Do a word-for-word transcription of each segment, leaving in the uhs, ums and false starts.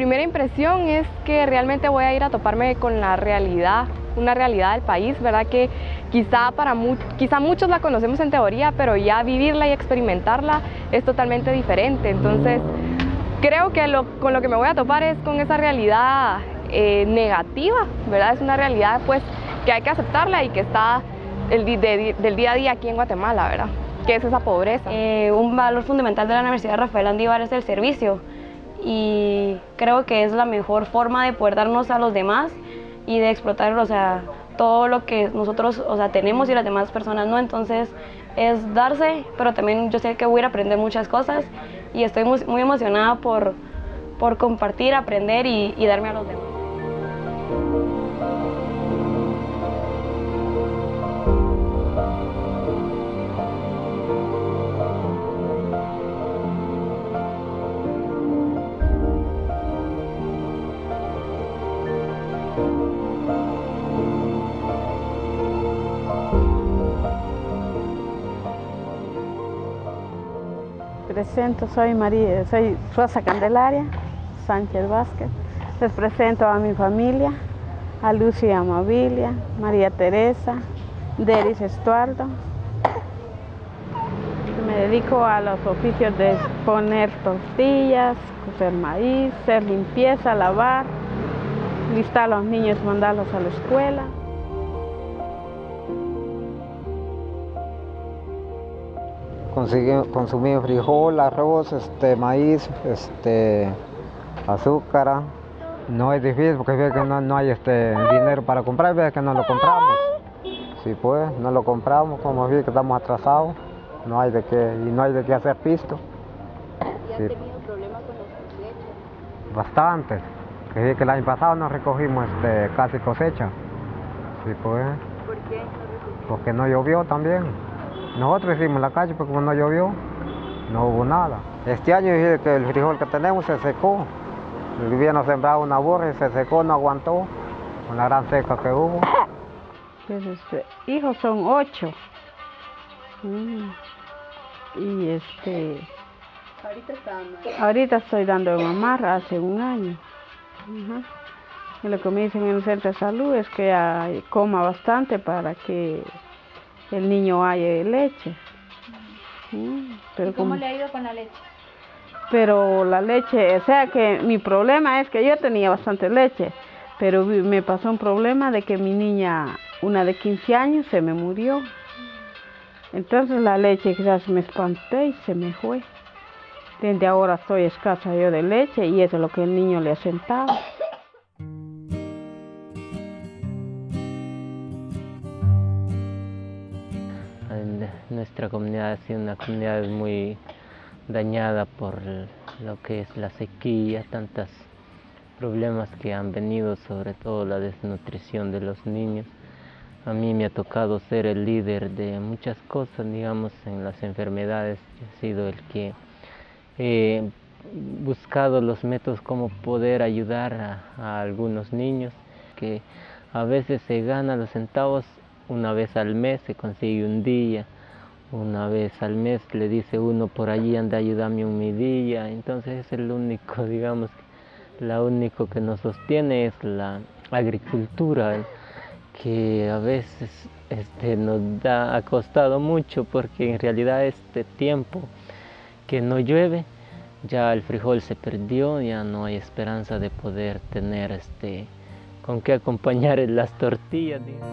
primera impresión es que realmente voy a ir a toparme con la realidad, una realidad del país, ¿verdad? Que quizá, para mu quizá muchos la conocemos en teoría, pero ya vivirla y experimentarla es totalmente diferente. Entonces, creo que lo, con lo que me voy a topar es con esa realidad eh, negativa, ¿verdad? Es una realidad pues que hay que aceptarla y que está el de, de, del día a día aquí en Guatemala, ¿verdad? Que es esa pobreza. Eh, un valor fundamental de la Universidad Rafael Landívar es el servicio, y creo que es la mejor forma de poder darnos a los demás y de explotar, o sea, todo lo que nosotros, o sea, tenemos y las demás personas no. Entonces es darse, pero también yo sé que voy a ir a aprender muchas cosas y estoy muy, muy emocionada por, por compartir, aprender y, y darme a los demás. Presento, soy María, soy Rosa Candelaria Sánchez Vázquez. Les presento a mi familia, a Lucia Amabilia, María Teresa, Deris Estuardo. Me dedico a los oficios de poner tortillas, cocer maíz, hacer limpieza, lavar, listar a los niños y mandarlos a la escuela. Consumimos frijol, arroz, este, maíz, este, azúcar. No es difícil porque ve que no, no hay este, dinero para comprar, ve que no lo compramos. Sí, pues, no lo compramos, como ve que estamos atrasados, no hay de qué, y no hay de qué hacer pisto. ¿Y has sí. tenido problemas con los cosechas? Bastante. Que, que el año pasado no recogimos este, casi cosecha. Sí, pues. ¿Por qué no recogimos? Porque no llovió también. Nosotros hicimos la calle, pero como no llovió, no hubo nada. Este año que el frijol que tenemos se secó. El gobierno sembraba una borra y se secó, no aguantó, con la gran seca que hubo. Pues este, hijos son ocho. Mm. Y este... Ahorita está dando. Ahorita estoy dando de mamar hace un año. Uh-huh. Y lo que me dicen en el centro de salud es que hay, coma bastante para que el niño haya leche. Mm, pero ¿y cómo como, le ha ido con la leche? Pero la leche, o sea que mi problema es que yo tenía bastante leche, pero me pasó un problema de que mi niña, una de quince años, se me murió. Entonces la leche quizás me espanté y se me fue. Desde ahora estoy escasa yo de leche y eso es lo que el niño le ha sentado. Nuestra comunidad ha sido una comunidad muy dañada por lo que es la sequía, tantos problemas que han venido, sobre todo la desnutrición de los niños. A mí me ha tocado ser el líder de muchas cosas, digamos, en las enfermedades. Yo he sido el que he buscado los métodos como poder ayudar a, a algunos niños, que a veces se gana los centavos una vez al mes, se consigue un día. Una vez al mes le dice uno por allí, anda a ayudarme un mi día. Entonces es el único, digamos, la único que nos sostiene es la agricultura, que a veces este, nos da, ha costado mucho, porque en realidad este tiempo que no llueve, ya el frijol se perdió, ya no hay esperanza de poder tener este, con qué acompañar las tortillas, digamos.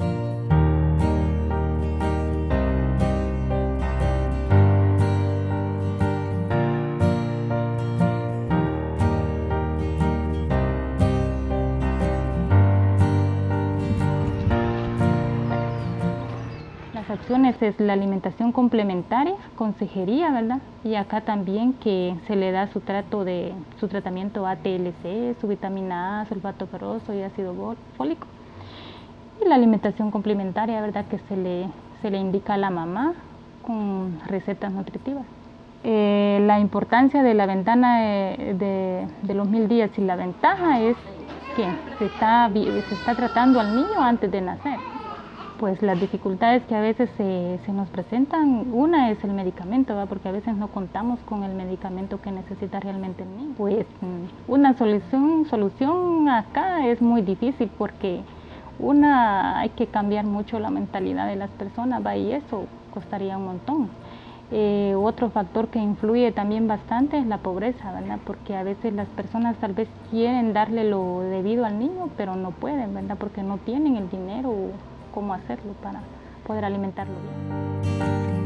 Acciones es la alimentación complementaria, consejería, ¿verdad? Y acá también que se le da su trato de su tratamiento A T L C, su vitamina A, sulfato ferroso y ácido fólico. Y la alimentación complementaria, ¿verdad? Que se le, se le indica a la mamá con recetas nutritivas. Eh, la importancia de la ventana de, de, de los mil días y la ventaja es que se está, se está tratando al niño antes de nacer. pues las dificultades que a veces se, se nos presentan, una es el medicamento, ¿verdad? Porque a veces no contamos con el medicamento que necesita realmente el niño. Pues una solución, solución acá es muy difícil porque una, hay que cambiar mucho la mentalidad de las personas, ¿va? Y eso costaría un montón. Eh, otro factor que influye también bastante es la pobreza, ¿verdad? Porque a veces las personas tal vez quieren darle lo debido al niño, pero no pueden, ¿verdad? Porque no tienen el dinero o cómo hacerlo para poder alimentarlo bien.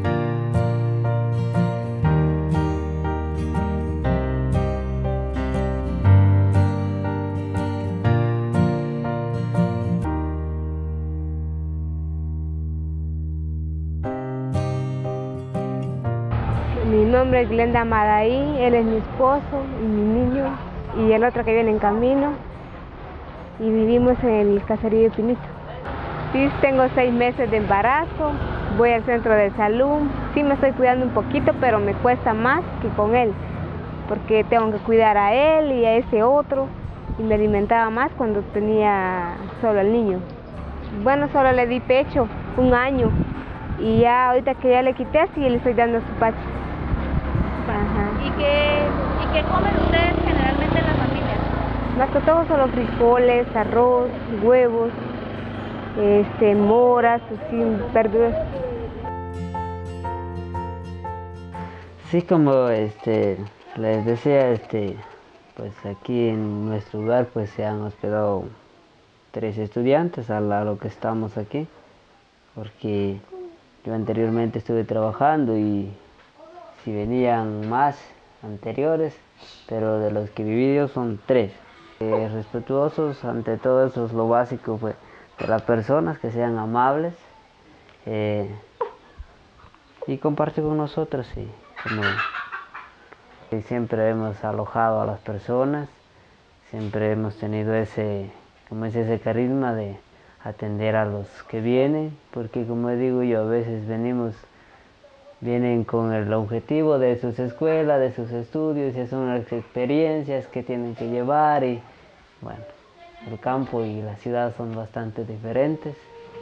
Mi nombre es Glenda Madaí, él es mi esposo y mi niño y el otro que viene en camino y vivimos en el caserío de Pinito. Sí, tengo seis meses de embarazo, voy al centro de salud, sí me estoy cuidando un poquito, pero me cuesta más que con él, porque tengo que cuidar a él y a ese otro y me alimentaba más cuando tenía solo al niño. Bueno, solo le di pecho un año y ya ahorita que ya le quité, sí le estoy dando su pacho. Ajá. ¿Y qué, ¿Y qué comen ustedes generalmente en la familia? Más que todo solo frijoles, arroz, huevos, este, moras, así, verduras. Sí, como este, les decía, este, pues aquí en nuestro lugar pues se han hospedado tres estudiantes a lo que estamos aquí, porque yo anteriormente estuve trabajando y si venían más anteriores, pero de los que viví yo son tres. Eh, respetuosos, ante todo eso es lo básico pues, de las personas, que sean amables eh, y compartir con nosotros. Y, como, y siempre hemos alojado a las personas, siempre hemos tenido ese, como es ese carisma de atender a los que vienen, porque como digo yo, a veces venimos vienen con el objetivo de sus escuelas, de sus estudios, y son las experiencias que tienen que llevar y bueno, el campo y la ciudad son bastante diferentes.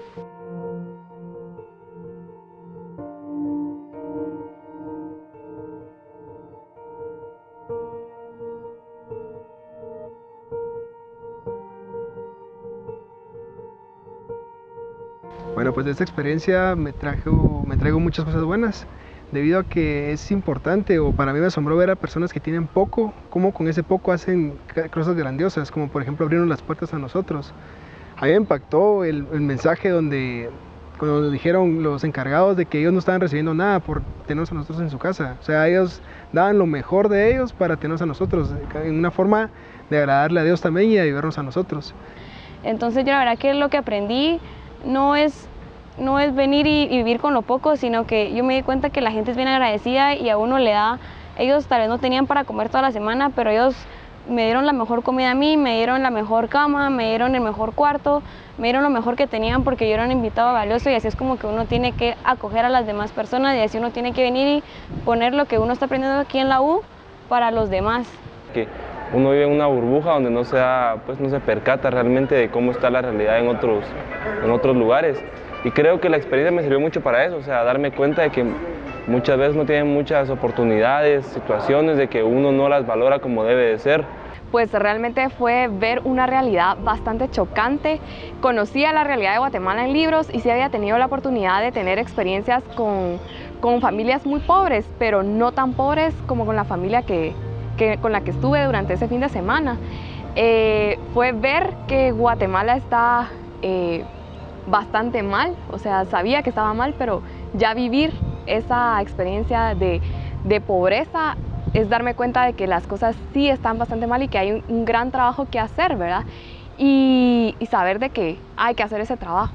Bueno, pues de esta experiencia me, trajo, me traigo muchas cosas buenas, debido a que es importante, o para mí me asombró ver a personas que tienen poco, cómo con ese poco hacen cosas grandiosas, como por ejemplo abrieron las puertas a nosotros. A mí me impactó el, el mensaje donde, cuando nos dijeron los encargados de que ellos no estaban recibiendo nada por tenernos a nosotros en su casa. O sea, ellos daban lo mejor de ellos para tenernos a nosotros, en una forma de agradarle a Dios también y ayudarnos a nosotros. Entonces yo la verdad que lo que aprendí no es, no es venir y, y vivir con lo poco, sino que yo me di cuenta que la gente es bien agradecida y a uno le da, ellos tal vez no tenían para comer toda la semana, pero ellos me dieron la mejor comida a mí, me dieron la mejor cama, me dieron el mejor cuarto, me dieron lo mejor que tenían porque yo era un invitado valioso, y así es como que uno tiene que acoger a las demás personas y así uno tiene que venir y poner lo que uno está aprendiendo aquí en la U para los demás. Que uno vive en una burbuja donde no se, da, pues no se percata realmente de cómo está la realidad en otros, en otros lugares. Y creo que la experiencia me sirvió mucho para eso, o sea, darme cuenta de que muchas veces no tienen muchas oportunidades, situaciones, de que uno no las valora como debe de ser. Pues realmente fue ver una realidad bastante chocante. Conocía la realidad de Guatemala en libros y sí había tenido la oportunidad de tener experiencias con, con familias muy pobres, pero no tan pobres como con la familia que, que, con la que estuve durante ese fin de semana. Eh, fue ver que Guatemala está eh, bastante mal, o sea, sabía que estaba mal, pero ya vivir esa experiencia de, de pobreza es darme cuenta de que las cosas sí están bastante mal y que hay un, un gran trabajo que hacer, ¿verdad? Y, y saber de que hay que hacer ese trabajo.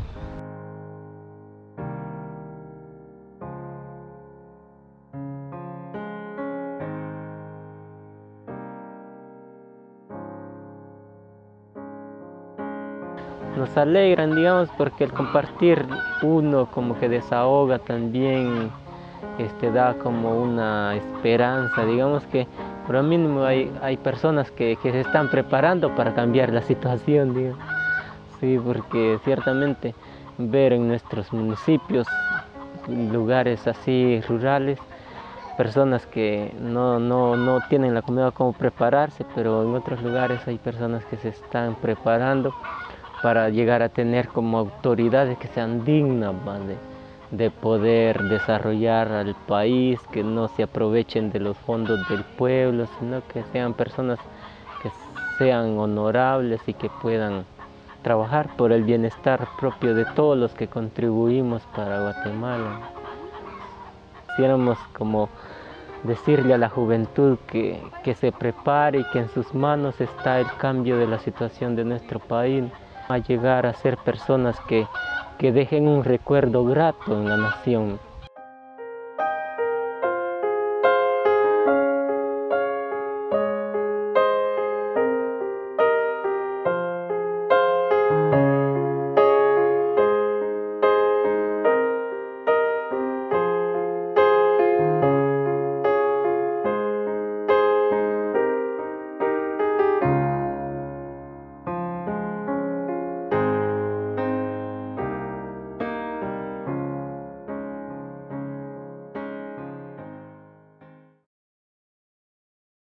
Nos alegran, digamos, porque el compartir uno como que desahoga también, este, da como una esperanza, digamos que por lo mínimo hay, hay personas que, que se están preparando para cambiar la situación, digamos. Sí, porque ciertamente ver en nuestros municipios, lugares así rurales, personas que no, no, no tienen la comida cómo prepararse, pero en otros lugares hay personas que se están preparando para llegar a tener como autoridades que sean dignas, ¿vale?, de poder desarrollar al país, que no se aprovechen de los fondos del pueblo, sino que sean personas que sean honorables y que puedan trabajar por el bienestar propio de todos los que contribuimos para Guatemala. Quisiéramos como decirle a la juventud que, que se prepare y que en sus manos está el cambio de la situación de nuestro país, a llegar a ser personas que, que dejen un recuerdo grato en la nación.